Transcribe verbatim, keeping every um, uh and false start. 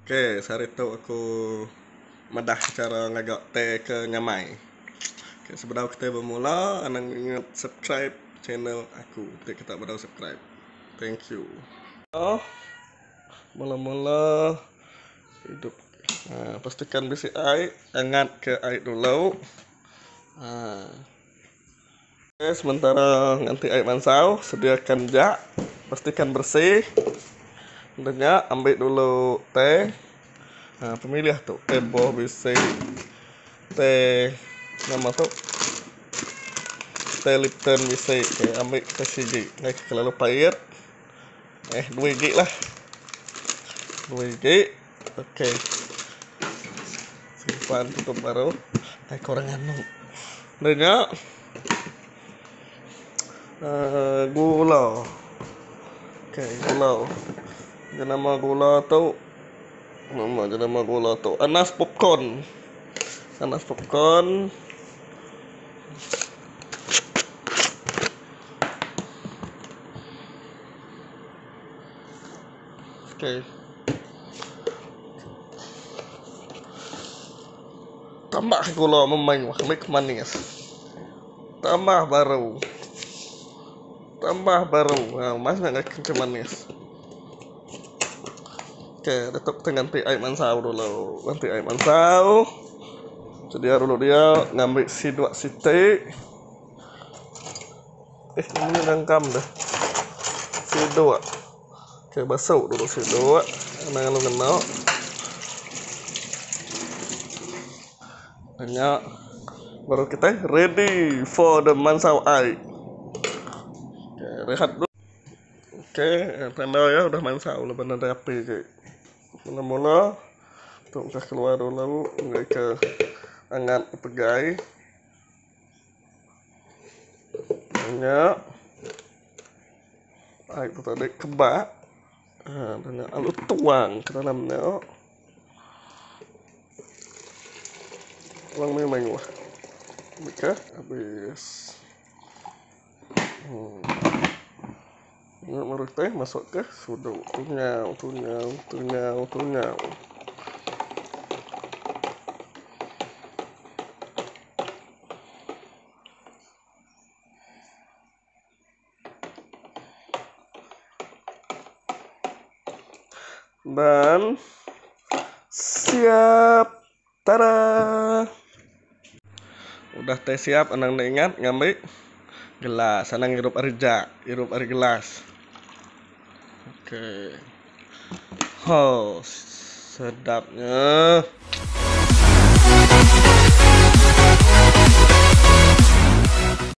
Oke, hari itu aku medah cara ngagak teh ke nyamai. Oke, sebelum kita bermula, anang ingat subscribe channel aku. Oke, kita baru subscribe. Thank you. Oh, mula-mula hidup. Nah, pastikan bisi air, hangat ke air dulu. Nah. Oke, sementara nanti air mansau, sediakan jak, pastikan bersih. Tentunya ambil dulu teh. Nah, pemilih tuh teh boh bisa teh nama tuh teh Lipton bisa kayak ambil teh siji naik terlalu pahit eh dua gig lah dua gig. Oke, simpan tutup baru eh kurang anu dengan uh, gula. Oke, gula nama gula tuh nama nama gula tuh anas popcorn anas popcorn. Oke, tambah gula memang make manis, tambah baru tambah baru nah, mas nggak kenceng manis. Oke, tutup dengan nanti air mansau dulu. Nanti air mansau. Sedia dulu dia ngambil si dua siti. Eh, ini rangkam dah. Si dua. Oke, basuh dulu si dua. Nah, lu kenal. Banyak. Baru kita ready for the mansau air. Oke, rehat dulu. Oke, tanda ya udah mansau lah benar rapi kayak. Mula-mula tuh udah keluar dulu nggak ke hangat pegai banyak air itu tadi kebak nah, banyak lalu tuang ke dalamnya tuang memang wah mereka habis hmm. Menurut teh masuk ke sudah tunyau tunyau tunyau tunyau dan siap. Tada, udah teh siap. Anang ingat ngambil gelas, anang hirup air jak hirup air gelas. Oke, oh sedapnya.